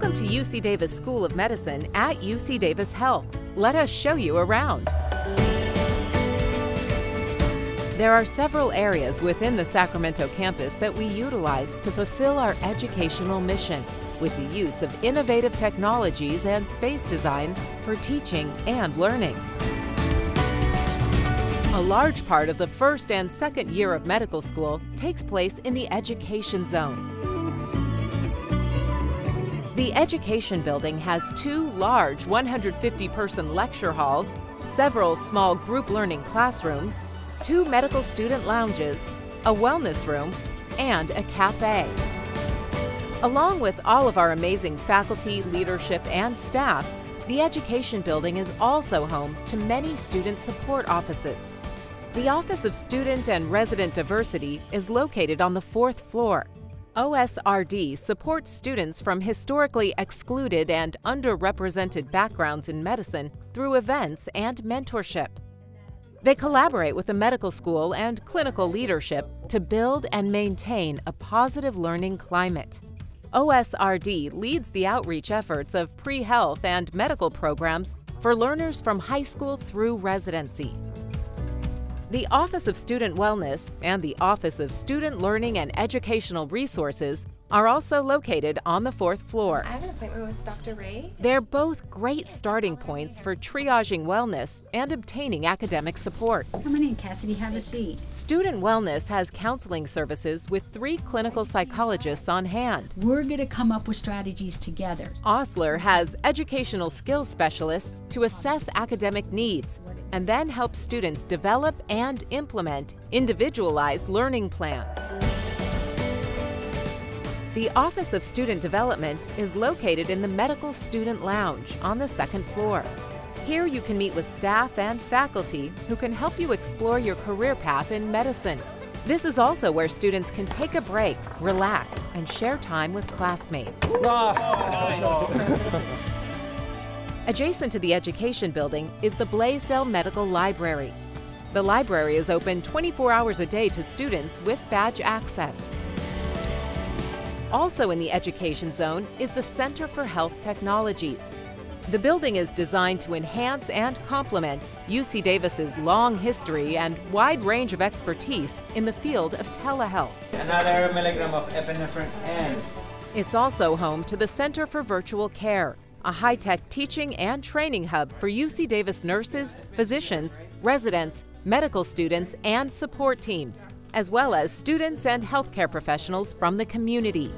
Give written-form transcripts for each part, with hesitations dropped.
Welcome to UC Davis School of Medicine at UC Davis Health. Let us show you around. There are several areas within the Sacramento campus that we utilize to fulfill our educational mission with the use of innovative technologies and space designs for teaching and learning. A large part of the first and second year of medical school takes place in the Education Zone. The Education Building has two large 150-person lecture halls, several small group learning classrooms, two medical student lounges, a wellness room, and a cafe. Along with all of our amazing faculty, leadership, and staff, the Education Building is also home to many student support offices. The Office of Student and Resident Diversity is located on the 4th floor. OSRD supports students from historically excluded and underrepresented backgrounds in medicine through events and mentorship. They collaborate with the medical school and clinical leadership to build and maintain a positive learning climate. OSRD leads the outreach efforts of pre-health and medical programs for learners from high school through residency. The Office of Student Wellness and the Office of Student Learning and Educational Resources are also located on the 4th floor. I have an appointment with Dr. Ray. They're both great starting points for triaging wellness and obtaining academic support. Come on in, Cassidy, have a seat. Student Wellness has counseling services with 3 clinical psychologists on hand. We're going to come up with strategies together. Osler has educational skills specialists to assess academic needs and then help students develop and implement individualized learning plans. The Office of Student Development is located in the Medical Student Lounge on the 2nd floor. Here you can meet with staff and faculty who can help you explore your career path in medicine. This is also where students can take a break, relax, and share time with classmates. Adjacent to the Education Building is the Blaisdell Medical Library. The library is open 24 hours a day to students with badge access. Also in the Education Zone is the Center for Health Technologies. The building is designed to enhance and complement UC Davis's long history and wide range of expertise in the field of telehealth. Another milligram of epinephrine and... It's also home to the Center for Virtual Care, a high-tech teaching and training hub for UC Davis nurses, physicians, residents, medical students, and support teams, as well as students and healthcare professionals from the community.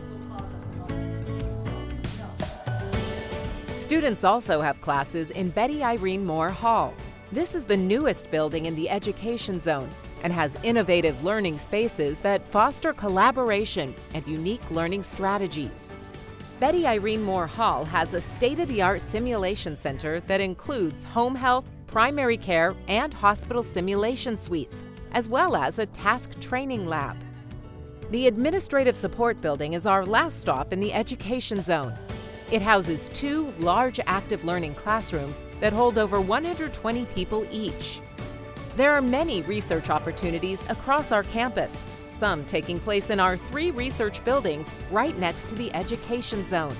Students also have classes in Betty Irene Moore Hall. This is the newest building in the Education Zone and has innovative learning spaces that foster collaboration and unique learning strategies. Betty Irene Moore Hall has a state-of-the-art simulation center that includes home health, primary care, and hospital simulation suites, as well as a task training lab. The Administrative Support Building is our last stop in the Education Zone. It houses 2 large active learning classrooms that hold over 120 people each. There are many research opportunities across our campus, some taking place in our 3 research buildings right next to the Education Zone.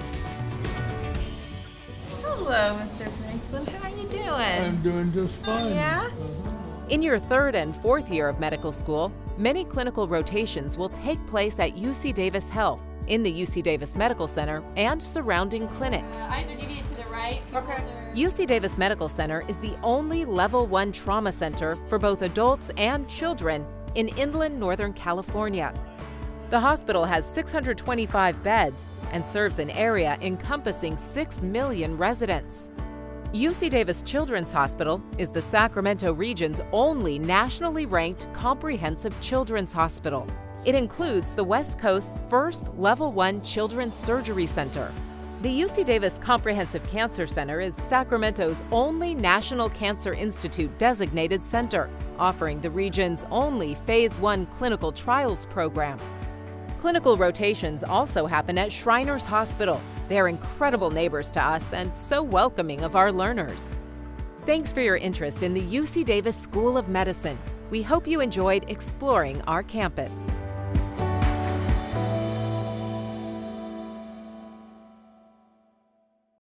Hello, Mr. Franklin. How are you doing? I'm doing just fine. Yeah? In your 3rd and 4th year of medical school, many clinical rotations will take place at UC Davis Health, in the UC Davis Medical Center, and surrounding clinics. Eyes are deviated to the right. Okay. UC Davis Medical Center is the only Level 1 trauma center for both adults and children in inland Northern California. The hospital has 625 beds and serves an area encompassing 6 million residents. UC Davis Children's Hospital is the Sacramento region's only nationally ranked comprehensive children's hospital. It includes the West Coast's first Level 1 Children's Surgery Center. The UC Davis Comprehensive Cancer Center is Sacramento's only National Cancer Institute designated center, offering the region's only Phase 1 clinical trials program. Clinical rotations also happen at Shriners Hospital. They're incredible neighbors to us and so welcoming of our learners. Thanks for your interest in the UC Davis School of Medicine. We hope you enjoyed exploring our campus.